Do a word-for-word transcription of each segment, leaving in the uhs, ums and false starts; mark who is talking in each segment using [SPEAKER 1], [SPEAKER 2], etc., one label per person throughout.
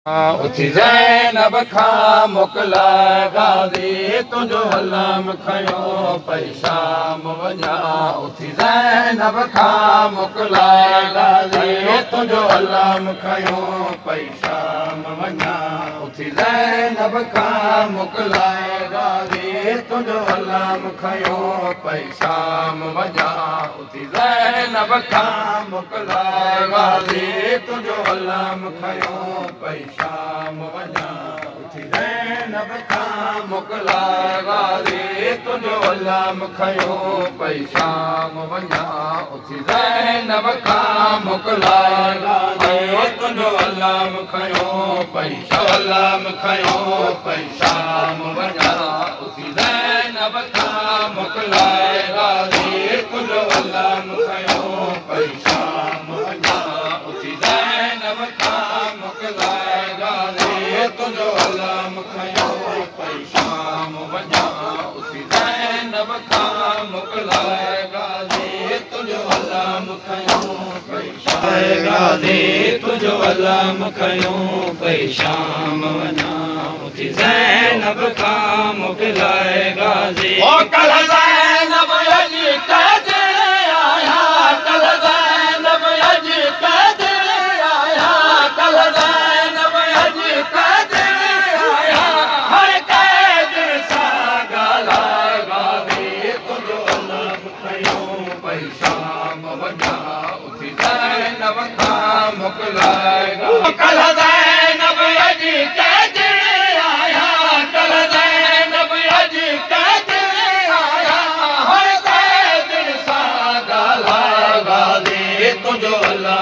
[SPEAKER 1] उथी ज़ैनब खां मोकिलाए गाज़ी तुंहिंजो हलम खयो पई शाम वञा। उथी ज़ैनब खां मोकिलाए गाज़ी तुंहिंजो हलम खयो पई शाम वञा। उथी ज़ैनब खां मोकिलाए गाज़ी तुंहिंजो हलम खयो पई शाम वञा। उथी ज़ैनब खां मोकिलाए गाज़ी तुंहिंजो हलम खयो पई शाम वञा। उथी ज़ैनब खां मोकिलाए गाज़ी तुंहिंजो हलम खयो पई शाम वञा। उथी ज़ैनब खां मोकिलाए गाज़ी तुंहिंजो हलम खयो पई हलम खयो पई शाम वञा। उथी ज़ैनब खां मोकिलाए गाज़ी तुंहिंजो हलम खयो पई शाम वञा। उथी ज़ैनब खां मोकिलाए तुंहिंजो हलम खयो पई शाम वञा। उथी ज़ैनब खां मोकिलाए गाज़ी तुंहिंजो हलम खयो पई शाम गाज़ी तुंहिंजो हलम खयो पई शाम वञा। उथी ज़ैनब खां मोकिलाए गाज़ी कल ज़ैनब अॼु कदे आया कल ज़ैनब अॼु कदे आया कल ज़ैनब अॼु कदे आया हर कैद सां ॻाल्हाए गाज़ी तुंहिंजो हलम खयो पई शाम वञा। उथी ज़ैनब खां मोकिलाए कल ज़ैनब अॼु कदे आया कल ज़ैनब अॼु कदे आया हर कैद सां ॻाल्हाए गाज़ी तुंहिंजो हलम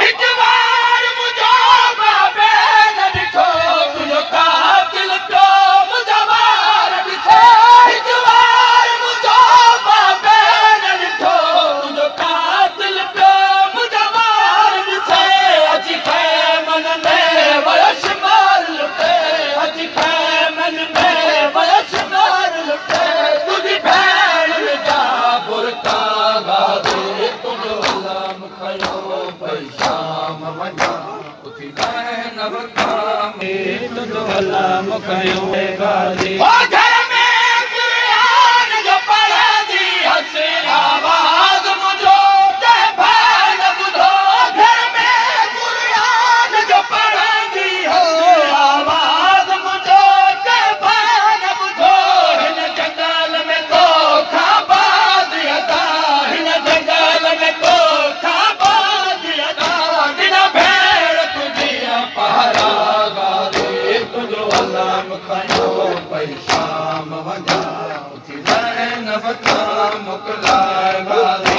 [SPEAKER 1] तुंहिंजो हलम खयो गाज़ी घर में कुरान जो पढ़ंदी हसी आवाज़ मुंहिंजो ते भेण ॿुधो घर में कुरान जो पढ़ंदी हसी आवाज़ मुंहिंजो ते भेण ॿुधो हिन जंगल में तो खाबाद अदा हिन जंगल में तो खाबाद अदा हिन भेण तुंहिंजी पहरा तुंहिंजो हलम खयो पई शाम वञा। उथी ज़ैनब खां मोकिलाए गाज़ी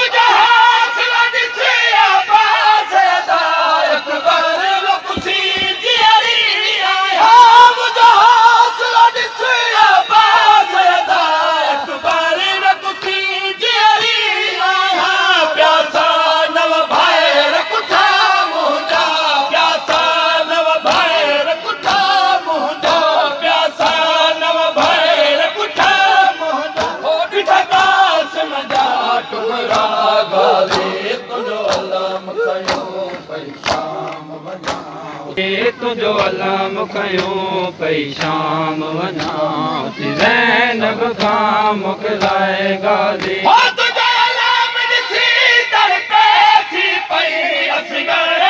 [SPEAKER 1] तुंहिंजो हलम खयो पई शाम वञा। उथी ज़ैनब खां मोकिलाए गाज़ी तुंहिंजो हलम ॾिसी तड़पे थी पई असगर